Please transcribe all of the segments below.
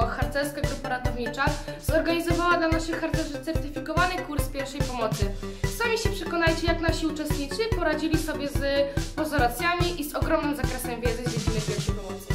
Harcerska Grupa Ratownicza zorganizowała dla naszych harcerzy certyfikowany kurs pierwszej pomocy. Sami się przekonajcie, jak nasi uczestnicy poradzili sobie z pozoracjami i z ogromnym zakresem wiedzy z dziedziny pierwszej pomocy.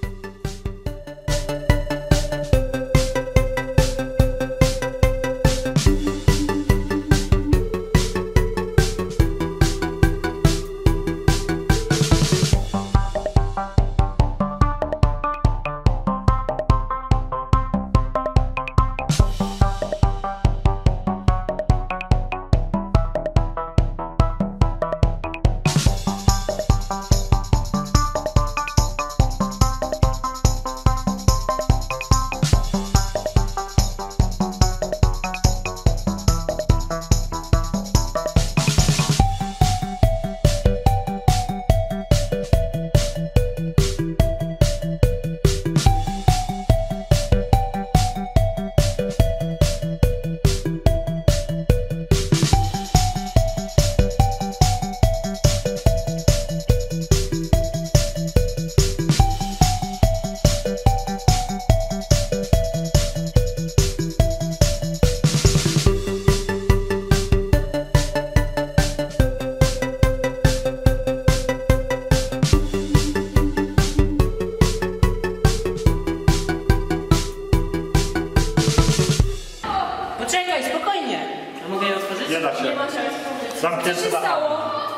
Poczekaj, spokojnie. A mogę je otworzyć? Nie da się. Nie ma się. Zamknięty Co się stało?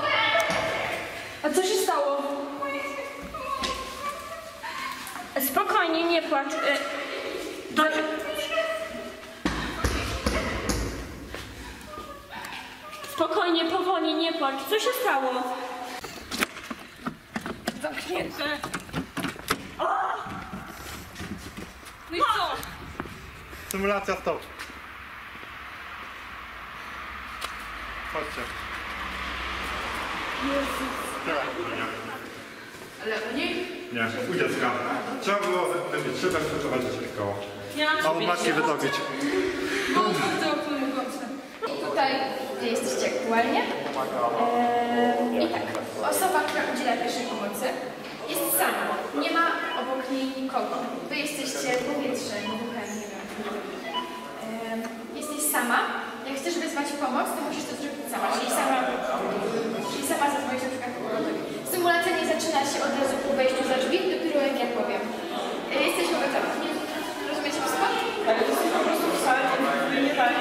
A co się stało? Spokojnie, nie płacz. Spokojnie, powoli, nie płacz. Co się stało? Zamknięte. No i co? Symulacja stop. Chodźcie. Ale u nich? Nie, u dziecka. Trzeba było wybić szybę, wyprowadzić koło. Ja A od matki wydobyć. Tutaj, gdzie jesteście aktualnie. I tak, osoba, która udziela pierwszej pomocy, jest sama. Nie ma obok niej nikogo. Wy jesteście powietrze, nie wiem. Jesteś sama. Jak chcesz wezwać pomoc, to musisz to zrobić sama. Czyli sama zadzwonić na przykład pogotowi. Symulacja nie zaczyna się od razu po wejściu za drzwi, dopiero jak ja powiem. Jesteśmy gotowi. Nie rozumiecie wszystko? Ale to jest po prostu w sali, nie dalej.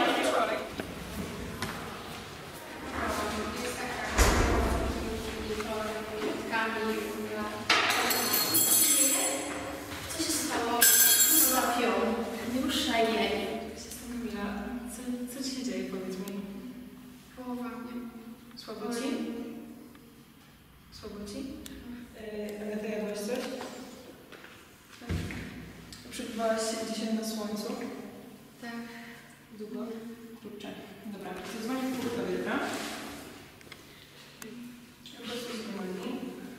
Co się stało? Złapią. Nie ruszaj jej. Co ci się dzieje, powiedz mi? Połowa mnie. Słabo ci? Słabo ci? Agata, jadłaś coś? Przebywałaś dzisiaj na słońcu? Tak. Długo? Kurczę. Dobra, zadzwonię w pogotowie, dobra? Po prostu zwolnij.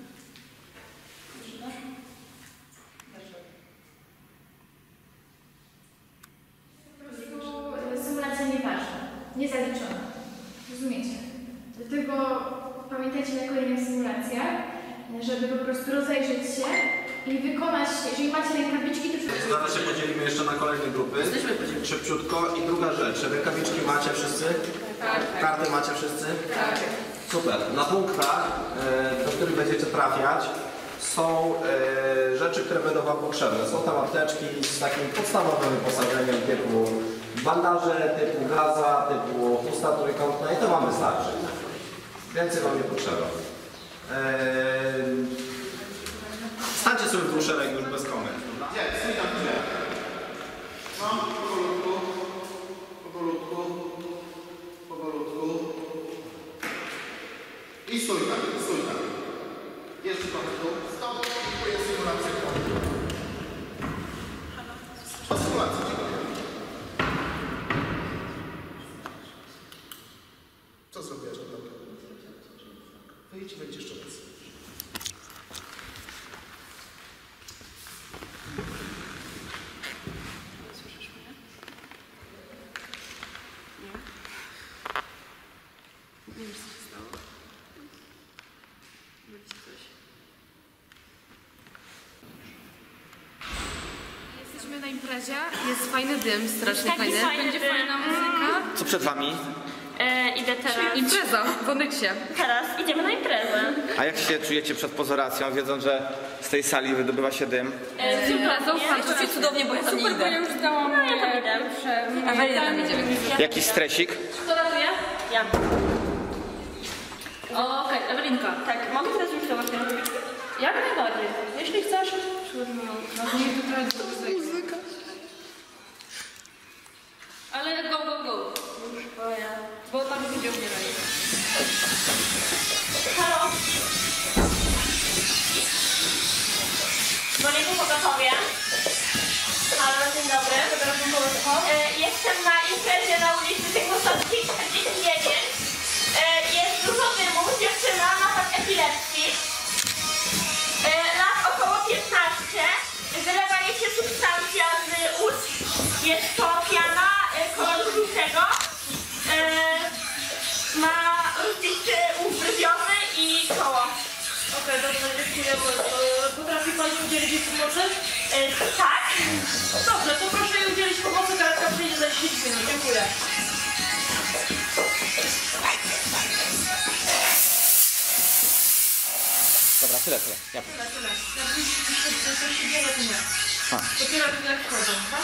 Symulacja nieważna, niezaliczona. Rozumiecie? Dlatego pamiętajcie na kolejnych symulacjach, żeby po prostu rozejrzeć się i wykonać, jeżeli macie rękawiczki, to Zaraz się podzielimy jeszcze na kolejne grupy. Szybciutko. I druga rzecz, rękawiczki macie wszyscy? Tak. Karty macie wszyscy? Tak. Super. Na punktach, do których będziecie trafiać, są rzeczy, które będą Wam potrzebne. Są tam apteczki z takim podstawowym wyposażeniem typu bandaże, typu gaza, typu pusta trójkątna i to Wam wystarczy. Więcej Wam nie potrzeba. Stańcie sobie w szereg już bez komend. Gdzie? Stój tam gdzie? No, powolutku. Powolutku. Powolutku. I stój tam, stój tam. Jeszcze trochę tu. Stop. Dziękuję, symulacja. O symulacji, dziękuję. Co zrobiłaś? Wyjdź i wejdź jeszcze raz. Nie wiesz, co się stało? Będzie coś. Jesteśmy imprezie jest fajny dym, strasznie Taki fajny. fajny Będzie dym. fajna muzyka. Co przed wami? Idę teraz. Impreza w Onyksie. Teraz idziemy na imprezę. A jak się czujecie przed pozoracją, wiedząc, że z tej sali wydobywa się dym? Super, Zaufajcie. Cudownie, bo ja tam nie idę. Ja już dałam ja tam idę. Ewelina tam idzie. Jakiś stresik? Kto ratuje? Ja. Okej, Ewelinka. Tak, mogę teraz już to właśnie robić? Jak najbardziej. Jeśli chcesz. Ale go. Już bo tam będzie umierali. Halo? Dzwonię po pogotowie. Halo, dzień dobry. Jestem na imprezie na ulicy Zygmuntowskiej 49. Jest dużo dymu, dziewczyna ma tak epilepsji. Lat około 15. Wylewa jej się substancja z ust. Jest to piana koloru żółtego. Ma rozbity ust brwiowy i koło. Okej, dobrze, dziękuję. Potrafi Pani udzielić jej pomocy? Tak. Dobrze, to proszę jej udzielić pomocy, karetka przyjdzie za 10 minut. Dziękuję. Dobra, tyle. Ja... Dopiero jak wchodzą, tak?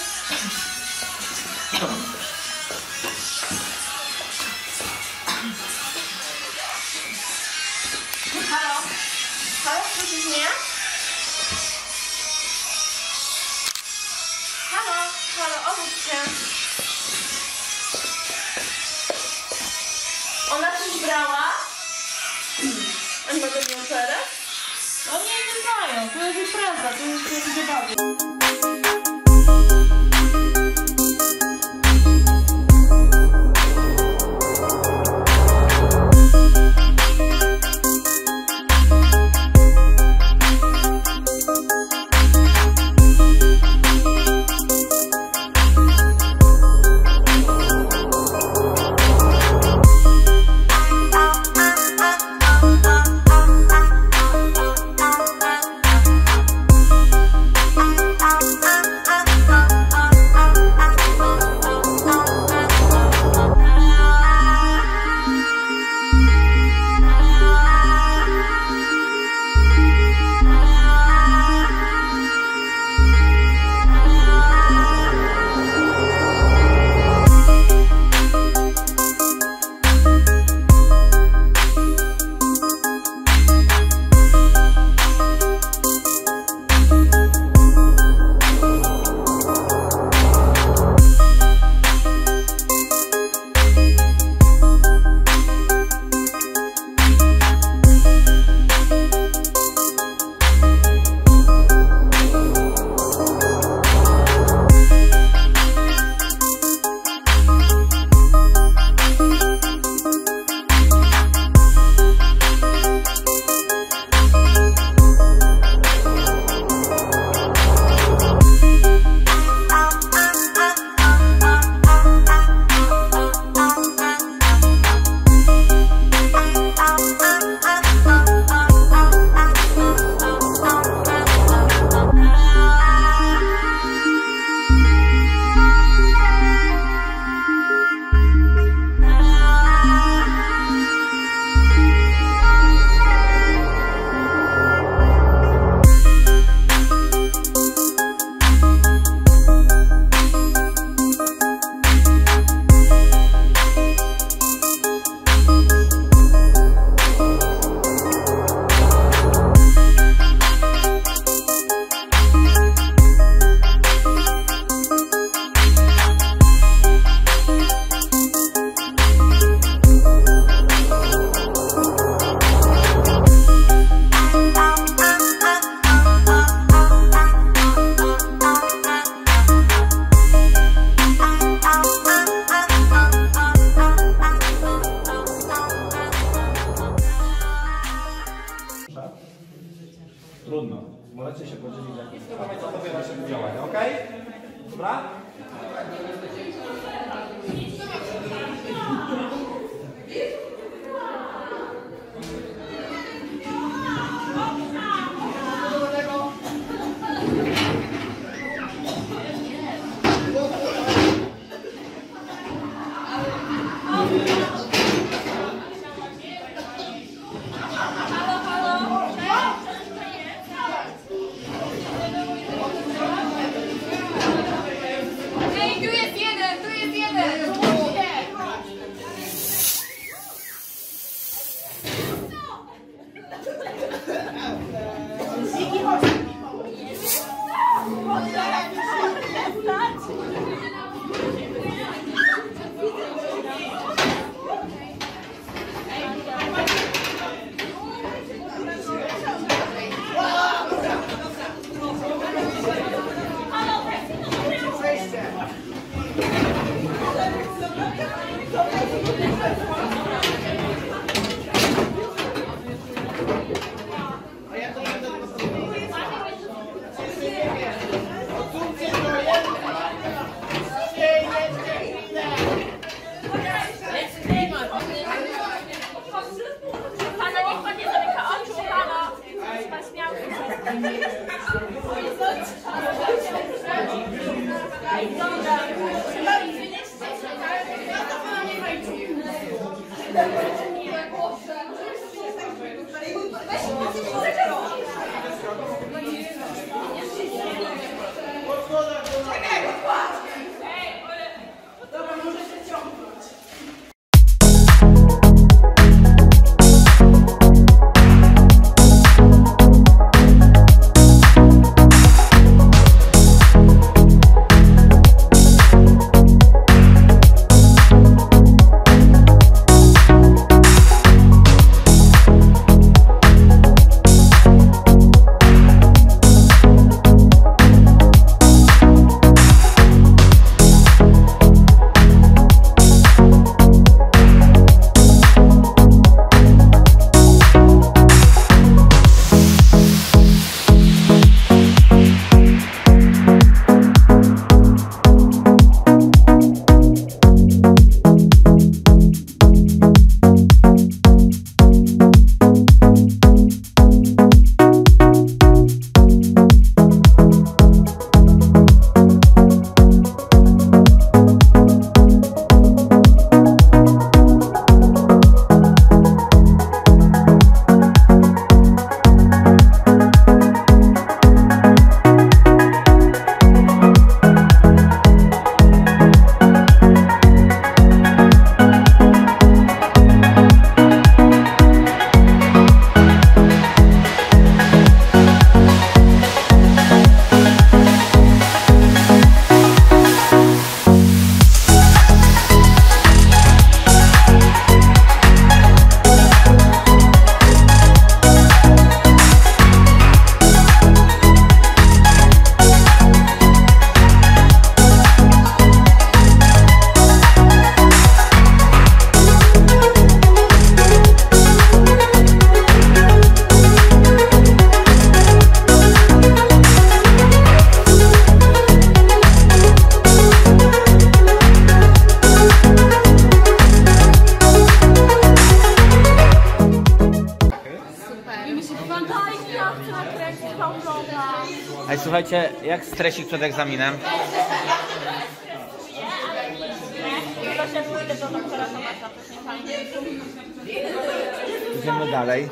Halo? Halo, słyszysz mnie? Halo, obudź się. Ona coś brała? Oni mogą mnie otworzyć? Oni nie znają, to jest impreza, to jest zabawa. Thank you. Ej, słuchajcie, jak stresik przed egzaminem? Idziemy dalej.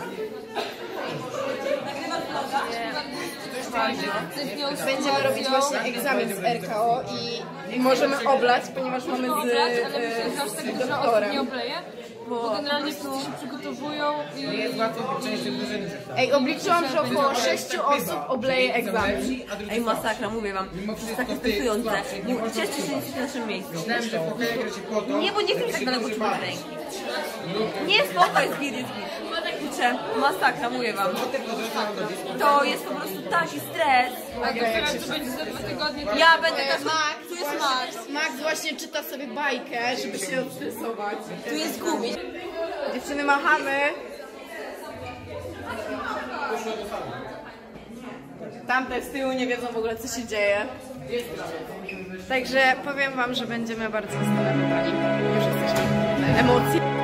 Będziemy robić właśnie egzamin z RKO i możemy oblać, ponieważ mamy z doktorem. Bo generalnie wszyscy się przygotowują i... Ej, obliczyłam, że około 6 osób obleje egzamin. Ej, masakra, mówię wam, to jest takie stresujące. Cieszcie się, że jesteście w naszym miejscu. Nie, bo nie chcę tak daleko trzymać ręki. Nie, spoko, jest git, jest git. Kurczę, masakra, mówię wam. To jest po prostu taki stres. To będzie za 2 tygodnie. Ja będę tak... Tu jest Max. Max właśnie czyta sobie bajkę, żeby się odstresować. Tu jest gubi. Dziewczyny, machamy. Tamte z tyłu nie wiedzą w ogóle, co się dzieje. Także powiem wam, że będziemy bardzo zdenerwowani. Już jesteśmy. Emocje.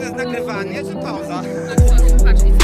to jest nagrywanie czy pauza? Patrz,